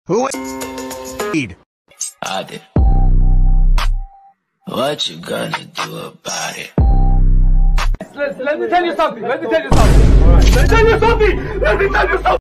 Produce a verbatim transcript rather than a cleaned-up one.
Who is I did. What you gonna do about it? Let, let me tell you something. Let me tell you something. All right. Let me tell you something. Let me tell you something.